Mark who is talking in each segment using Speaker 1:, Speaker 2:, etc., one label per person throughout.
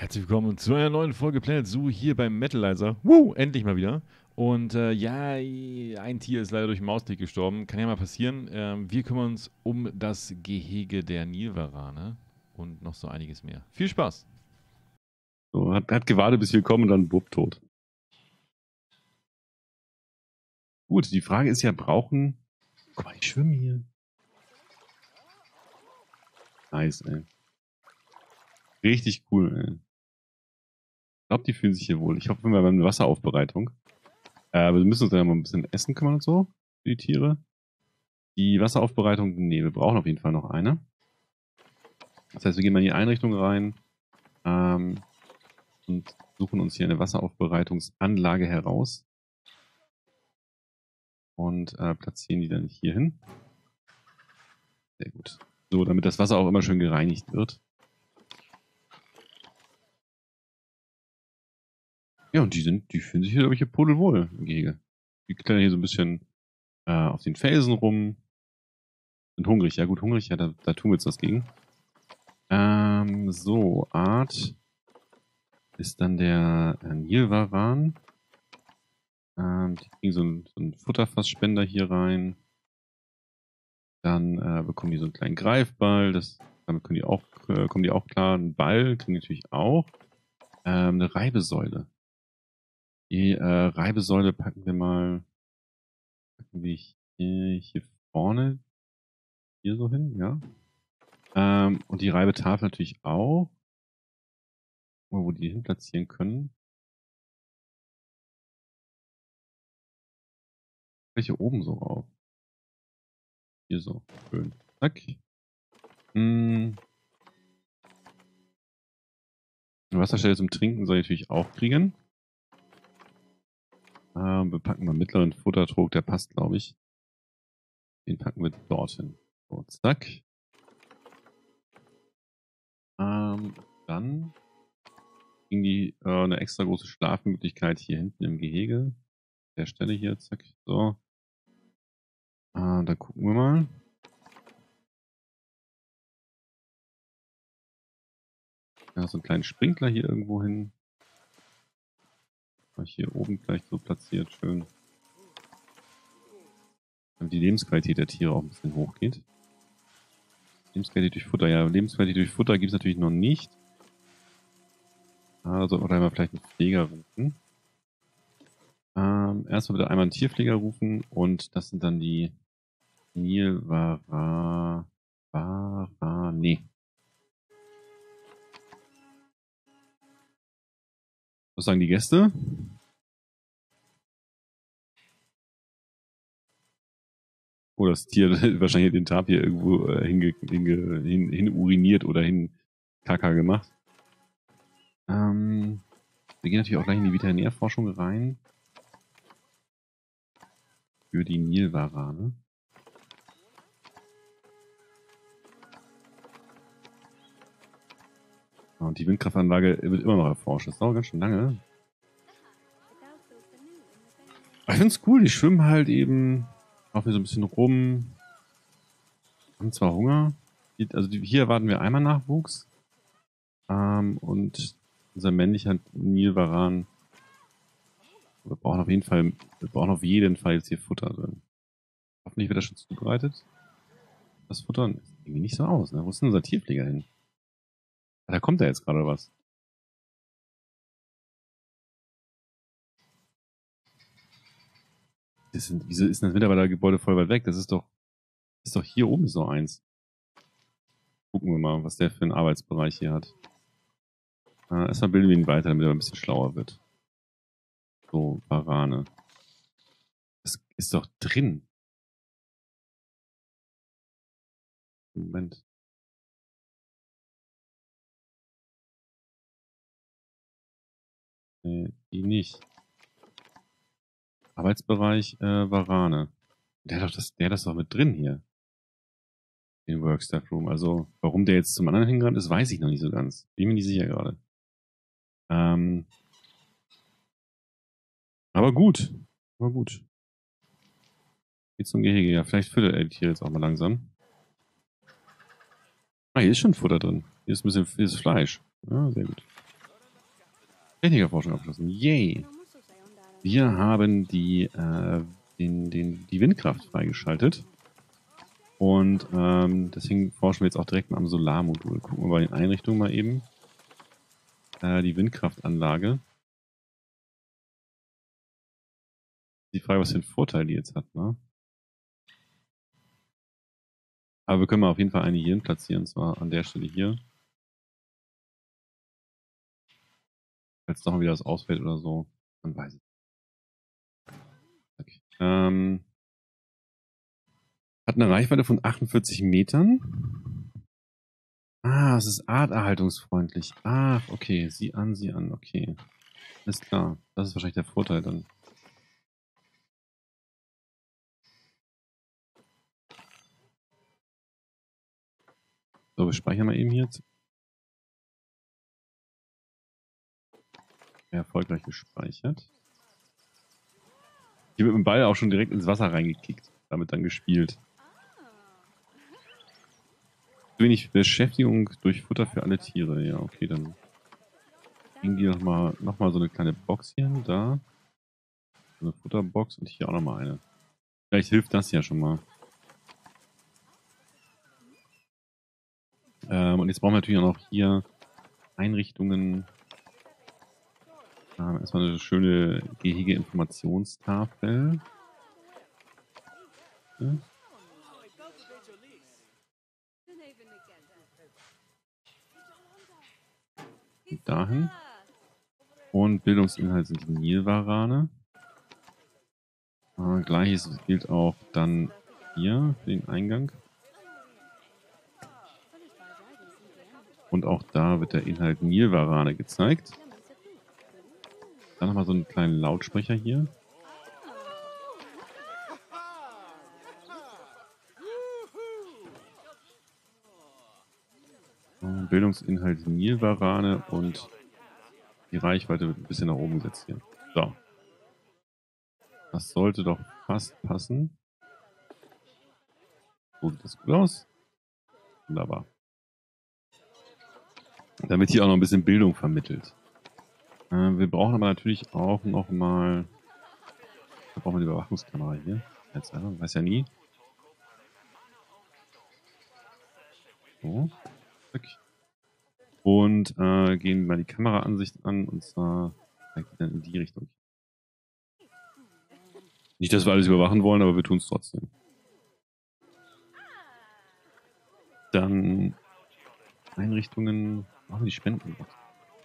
Speaker 1: Herzlich willkommen zu einer neuen Folge Planet Zoo hier beim Metalizer. Woo, endlich mal wieder. Und ja, ein Tier ist leider durch den Maustick gestorben. Kann ja mal passieren. Wir kümmern uns um das Gehege der Nilvarane und noch so einiges mehr. Viel Spaß!
Speaker 2: So, hat gewartet, bis wir kommen und dann bupp, tot. Gut, die Frage ist ja, brauchen... Guck mal, ich schwimme hier. Nice, ey. Richtig cool, ey. Ich glaube, die fühlen sich hier wohl. Ich hoffe, wir haben eine Wasseraufbereitung. Aber wir müssen uns ja mal ein bisschen Essen kümmern und so, für die Tiere. Die Wasseraufbereitung, nee, wir brauchen auf jeden Fall noch eine. Das heißt, wir gehen mal in die Einrichtung rein und suchen uns hier eine Wasseraufbereitungsanlage heraus. Und platzieren die dann hier hin. Sehr gut. So, damit das Wasser auch immer schön gereinigt wird. Ja, und die fühlen sich hier, glaube ich, hier pudelwohl im Gehege. Die klettern hier so ein bisschen auf den Felsen rum. Sind hungrig, ja gut, hungrig, ja, da tun wir jetzt was gegen. So, Art ist dann der Nilwaran. Die kriegen so einen Futterfassspender hier rein. Dann bekommen die so einen kleinen Greifball. Damit kommen die auch klar. Ein Ball kriegen die natürlich auch. Eine Reibesäule. Die Reibesäule packen wir hier vorne hier so hin, ja. Und die Reibetafel natürlich auch. Wo die hin platzieren können. Welche oben so rauf. Hier so. Schön. Zack. Eine Wasserstelle zum Trinken soll ich natürlich auch kriegen. Wir packen mal mittleren Futtertrog, der passt, glaube ich. Den packen wir dorthin. So, zack. Dann kriegen die eine extra große Schlafmöglichkeit hier hinten im Gehege. Der Stelle hier, zack. So. Dann gucken wir mal. Ja, so einen kleinen Sprinkler hier irgendwo hin. Hier oben gleich so platziert, schön. Damit die Lebensqualität der Tiere auch ein bisschen hochgeht. Lebensqualität durch Futter, ja, Lebensqualität durch Futter gibt es natürlich noch nicht. Also, oder mal vielleicht einen Pfleger rufen. Erstmal bitte einmal einen Tierpfleger rufen und das sind dann die Nilvarane. Was sagen die Gäste? Oh, das Tier wahrscheinlich den Tapir irgendwo hin uriniert oder hin Kaka gemacht. Wir gehen natürlich auch gleich in die Veterinärforschung rein. Für die Nilvarane. Und die Windkraftanlage wird immer noch erforscht. Das dauert ganz schön lange. Aber ich finde es cool, die schwimmen halt eben auch wieder so ein bisschen rum. Haben zwar Hunger. Hier erwarten wir einmal Nachwuchs. Und unser männlicher Nilwaran. Wir brauchen auf jeden Fall jetzt hier Futter drin. Hoffentlich wird das schon zubereitet. Das Futter sieht irgendwie nicht so aus, ne? Wo ist denn unser Tierpfleger hin? Da kommt er jetzt gerade was. Wieso ist denn das Mitarbeitergebäude voll weit weg? Das ist doch hier oben so eins. Gucken wir mal, was der für einen Arbeitsbereich hier hat. Erstmal bilden wir ihn weiter, damit er ein bisschen schlauer wird. So, Varane. Das ist doch drin. Moment. Nee, die nicht. Arbeitsbereich Varane. Der hat das doch mit drin hier. Den Workstaff Room. Also, warum der jetzt zum anderen hingerannt ist, weiß ich noch nicht so ganz. Bin mir nicht sicher gerade. Aber gut. Geht zum Gehege. Ja, vielleicht füttert er die Tiere jetzt auch mal langsam. Hier ist schon Futter drin. Hier ist Fleisch. Ja, sehr gut. Technikerforschung abgeschlossen. Yay! Wir haben die Windkraft freigeschaltet. Und deswegen forschen wir jetzt auch direkt mal am Solarmodul. Gucken wir bei den Einrichtungen mal eben. Die Windkraftanlage. Die Frage, was für einen Vorteil die jetzt hat, ne? Aber wir können mal auf jeden Fall eine hier hin platzieren, und zwar an der Stelle hier. Falls doch mal wieder was ausfällt oder so, dann weiß ich. Okay. Hat eine Reichweite von 48 Metern. Ah, es ist arterhaltungsfreundlich. Ach, okay. Sieh an, okay. Ist klar. Das ist wahrscheinlich der Vorteil dann. So, wir speichern mal eben jetzt. Erfolgreich gespeichert. Hier wird mit dem Ball auch schon direkt ins Wasser reingekickt. Damit dann gespielt. Wenig Beschäftigung durch Futter für alle Tiere. Ja, okay, dann kriegen die noch mal so eine kleine Box hier. Da. So eine Futterbox und hier auch nochmal eine. Vielleicht hilft das ja schon mal. Und jetzt brauchen wir natürlich auch noch hier Einrichtungen. Erstmal eine schöne Gehege-Informationstafel. Ja. Und dahin. Und Bildungsinhalt sind die Nilwarane. Gleiches gilt auch dann hier für den Eingang. Und auch da wird der Inhalt Nilwarane gezeigt. Dann nochmal so einen kleinen Lautsprecher hier. Bildungsinhalt Nilwarane und die Reichweite wird ein bisschen nach oben gesetzt hier. So. Das sollte doch fast passen. So sieht das gut aus. Wunderbar. Damit hier auch noch ein bisschen Bildung vermittelt. Wir brauchen aber natürlich auch nochmal. Da brauchen wir die Überwachungskamera hier. Jetzt weiß ja nie. So. Und gehen mal die Kameraansicht an und zwar in die Richtung. Nicht, dass wir alles überwachen wollen, aber wir tun es trotzdem. Dann Einrichtungen. Machen wir die Spendenbox.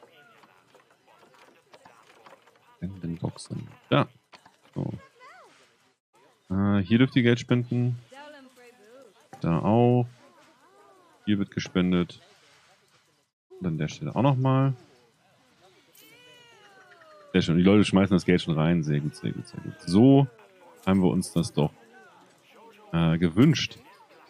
Speaker 2: Spendenboxen. Da. So. Hier dürft ihr Geld spenden. Da auch. Hier wird gespendet. Und an der Stelle auch nochmal. Sehr schön. Die Leute schmeißen das Geld schon rein. Sehr gut, sehr gut, sehr gut. So haben wir uns das doch gewünscht.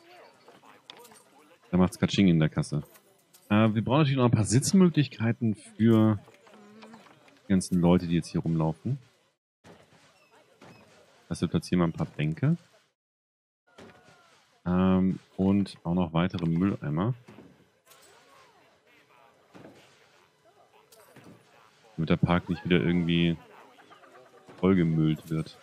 Speaker 2: Da macht's Katsching in der Kasse. Wir brauchen natürlich noch ein paar Sitzmöglichkeiten für die ganzen Leute, die jetzt hier rumlaufen. Also wir platzieren mal ein paar Bänke. Und auch noch weitere Mülleimer. Damit der Park nicht wieder irgendwie vollgemüllt wird.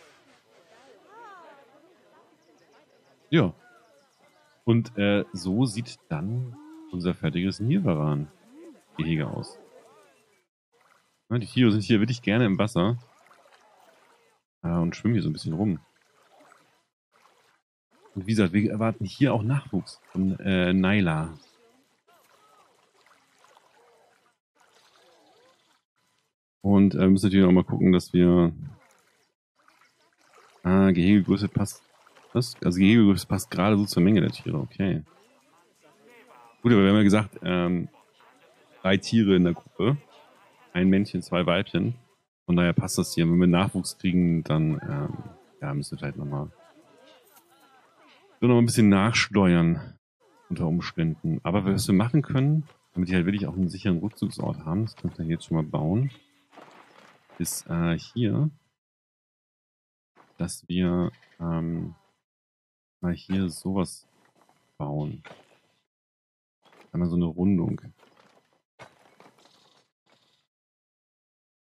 Speaker 2: Ja. Und so sieht dann unser fertiges Nilwaran-Gehege aus. Ja, die Tiere sind hier wirklich gerne im Wasser. Und schwimmen hier so ein bisschen rum. Und wie gesagt, wir erwarten hier auch Nachwuchs von Naila. Und müssen natürlich auch mal gucken, dass wir Gehegegröße passt. Was? Also Gehegegröße passt gerade so zur Menge der Tiere, okay. Gut, aber wir haben ja gesagt, 3 Tiere in der Gruppe. Ein Männchen, 2 Weibchen. Von daher passt das hier. Wenn wir Nachwuchs kriegen, dann müssen wir vielleicht nochmal ein bisschen nachsteuern unter Umständen. Aber was wir machen können, damit die halt wirklich auch einen sicheren Rückzugsort haben, das können wir jetzt schon mal bauen, ist hier, dass wir mal hier sowas bauen. Einmal so eine Rundung.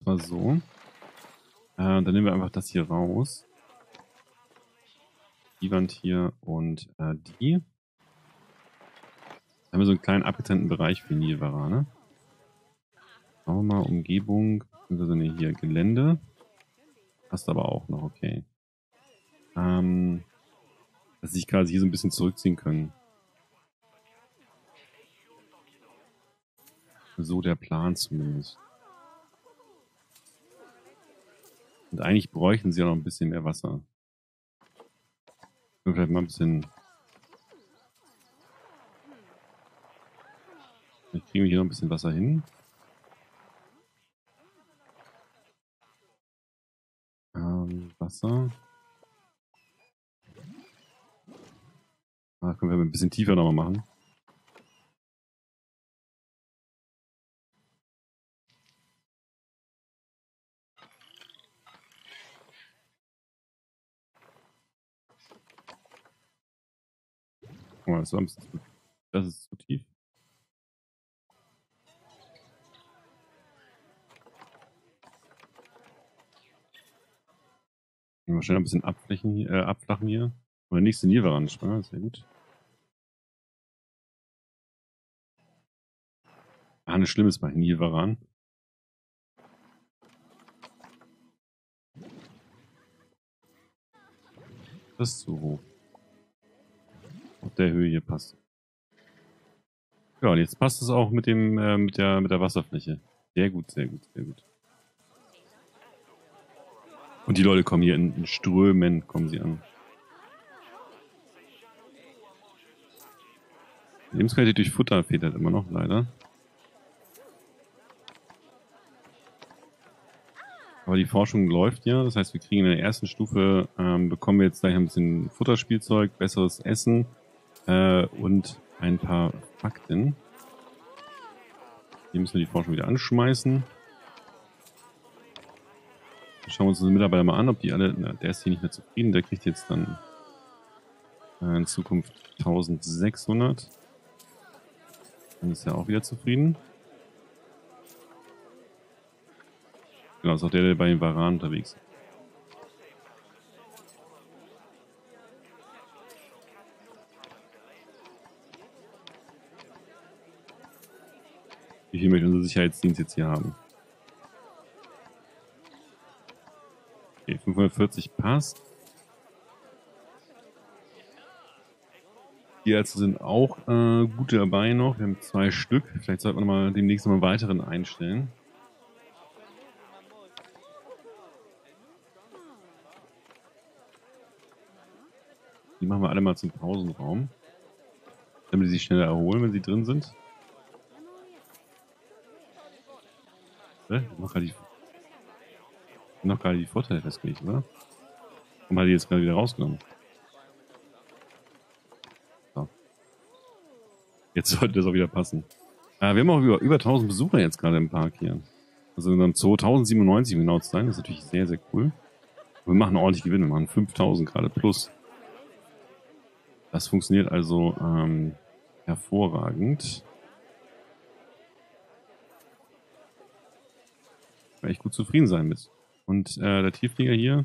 Speaker 2: mal so. Dann nehmen wir einfach das hier raus. Die Wand hier und die. Dann haben wir so einen kleinen abgetrennten Bereich für Nilvarane. Schauen wir mal, Umgebung, beziehungsweise ne, hier Gelände. Passt aber auch noch, okay. Dass sie sich quasi hier so ein bisschen zurückziehen können. So der Plan zumindest. Und eigentlich bräuchten sie auch noch ein bisschen mehr Wasser. Vielleicht mal ein bisschen. Vielleicht kriegen wir hier noch ein bisschen Wasser hin. Wasser. Das können wir ein bisschen tiefer nochmal machen. Oh, das ist zu tief. Wahrscheinlich ein bisschen abflachen hier. Und der nächste Nilvarane, sehr gut. Nicht schlimm ist bei Nilvarane. Das ist zu hoch. Auf der Höhe hier passt. Ja, und jetzt passt es auch mit dem mit der Wasserfläche. Sehr gut, sehr gut, sehr gut. Und die Leute kommen hier in Strömen, kommen sie an. Lebensqualität durch Futter fehlt halt immer noch, leider. Aber die Forschung läuft ja, das heißt, wir kriegen in der ersten Stufe, bekommen wir jetzt gleich ein bisschen Futterspielzeug, besseres Essen und ein paar Fakten. Hier müssen wir die Forschung wieder anschmeißen. Schauen wir uns unsere Mitarbeiter mal an, ob die alle, der ist hier nicht mehr zufrieden, der kriegt jetzt dann in Zukunft 1600. Dann ist er auch wieder zufrieden. Genau, ist auch der bei den Varanen unterwegs ist. Wie viel möchte unser Sicherheitsdienst jetzt hier haben? Okay, 540 passt. Die Ärzte sind auch gut dabei noch. Wir haben 2 Stück. Vielleicht sollten wir mal demnächst noch einen weiteren einstellen. Die machen wir alle mal zum Pausenraum. Damit sie sich schneller erholen, wenn sie drin sind. Noch gerade die Vorteile festgelegt, oder? Warum hat die jetzt gerade wieder rausgenommen? So. Jetzt sollte das auch wieder passen. Wir haben auch über 1000 Besucher jetzt gerade im Park hier. Also in unserem Zoo 1097, um genau zu sein. Das ist natürlich sehr, sehr cool. Und wir machen ordentlich Gewinn. Wir machen 5000 gerade plus. Das funktioniert also hervorragend. Ich kann echt gut zufrieden sein mit. Und der Tiefflieger hier.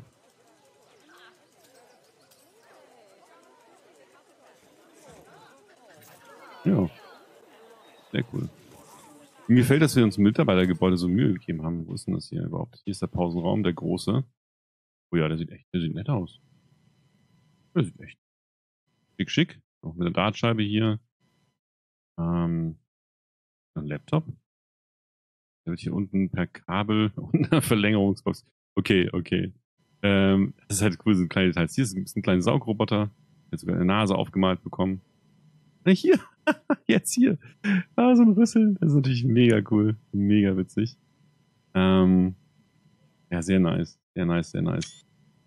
Speaker 2: Ja. Sehr cool. Mir gefällt, dass wir uns im Mitarbeitergebäude so Mühe gegeben haben. Wo ist denn das hier überhaupt? Hier ist der Pausenraum, der große. Oh ja, der sieht nett aus. Der sieht echt schick. Auch mit der Dartscheibe hier. Ein Laptop. Der wird hier unten per Kabel und einer Verlängerungsbox. Okay. Das ist halt cool, so kleine Details. Hier ist ein kleiner Saugroboter. Jetzt sogar eine Nase aufgemalt bekommen. Hier, jetzt hier. So ein Rüssel. Das ist natürlich mega cool. Mega witzig. Ja, sehr nice. Sehr nice.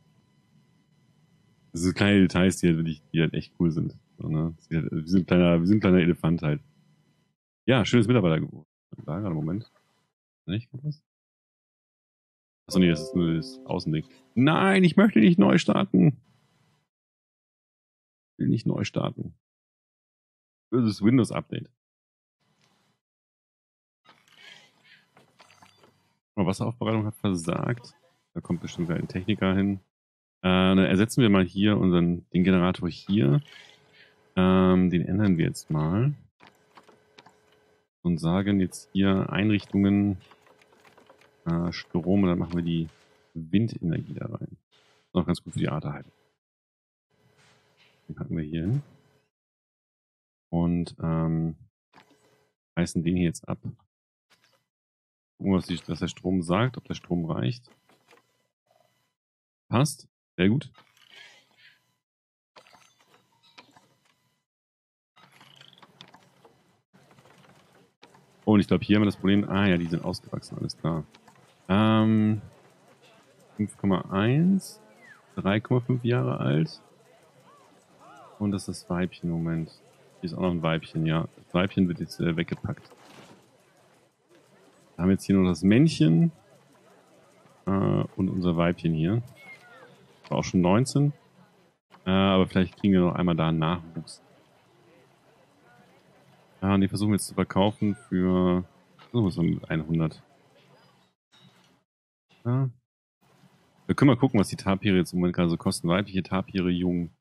Speaker 2: Das sind kleine Details, die halt echt cool sind. So, ne? Wir sind ein kleiner Elefant halt. Ja, schönes Mitarbeitergebot. Da gerade Moment. Nicht was? Achso, nee, das ist nur das Außending. Nein, ich möchte nicht neu starten. Ich will nicht neu starten. Böses Windows-Update. Wasseraufbereitung hat versagt. Da kommt bestimmt gleich ein Techniker hin. Dann ersetzen wir mal hier den Generator hier. Den ändern wir jetzt mal. Und sagen jetzt hier Einrichtungen Strom, und dann machen wir die Windenergie da rein. Ist auch ganz gut für die Arterhaltung. Den packen wir hier hin. Und reißen den hier jetzt ab. Gucken, was der Strom sagt, ob der Strom reicht. Passt. Sehr gut. Oh, und ich glaube, hier haben wir das Problem. Ah ja, die sind ausgewachsen, alles klar. 5,1, 3,5 Jahre alt. Und das ist das Weibchen, Moment. Hier ist auch noch ein Weibchen, ja. Das Weibchen wird jetzt weggepackt. Wir haben jetzt hier nur das Männchen und unser Weibchen hier. War auch schon 19. Aber vielleicht kriegen wir noch einmal da einen Nachwuchs. Die versuchen wir jetzt zu verkaufen für mit 100. Ja. Wir können mal gucken, was die Tapire jetzt im Moment gerade so kosten. Weibliche Tapire, jung.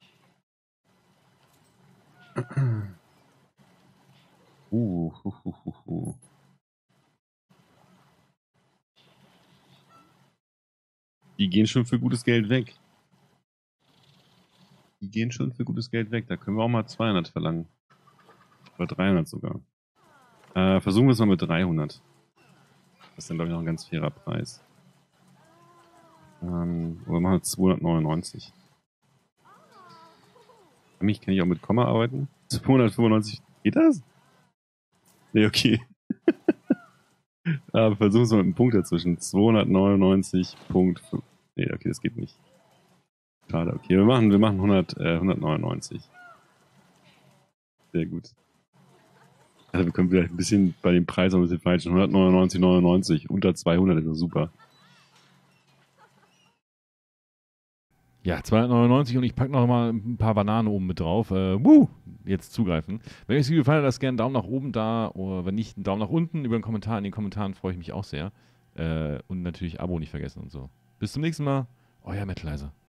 Speaker 2: Die gehen schon für gutes Geld weg. Da können wir auch mal 200 verlangen. Oder 300 sogar. Versuchen wir es mal mit 300. Das ist dann, glaube ich, noch ein ganz fairer Preis. Oder machen wir 299. Kann ich auch mit Komma arbeiten? 295. Geht das? Nee, okay. Aber versuchen wir es mal mit einem Punkt dazwischen. 299.5. Nee, okay, das geht nicht. Schade, okay. Wir machen 199. Sehr gut. Also wir können vielleicht ein bisschen bei dem Preis ein bisschen falsch. 199,99. Unter 200 ist das super.
Speaker 1: Ja, 299 und ich packe noch mal ein paar Bananen oben mit drauf. Jetzt zugreifen. Wenn euch das Video gefallen hat, lasst gerne einen Daumen nach oben da. Oder wenn nicht, einen Daumen nach unten. Über einen Kommentar. In den Kommentaren freue ich mich auch sehr. Und natürlich Abo nicht vergessen und so. Bis zum nächsten Mal. Euer Metalizer.